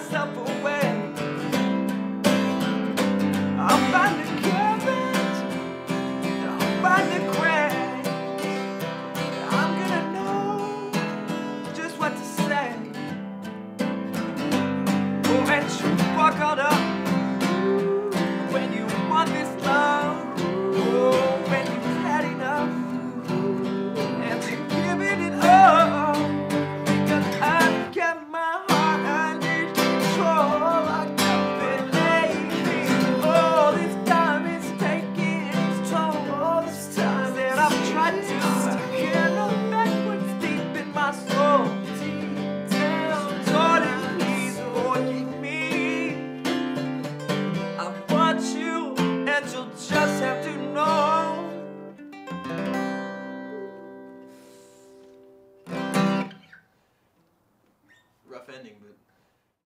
myself away. I'll find the courage, I'll find the grace. I'm gonna know just what to say. Oh, and you walk on up